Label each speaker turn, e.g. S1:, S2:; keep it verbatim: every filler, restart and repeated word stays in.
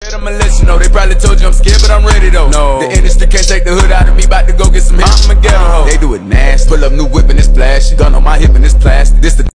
S1: said I'ma let you know. They probably told you I'm scared, but I'm ready though. No, the industry can't take the hood out of me. About to go get some hits. I'ma get a hoe. They do it nasty. Pull up new whip and it's flashy. Gun on my hip and it's plastic. This the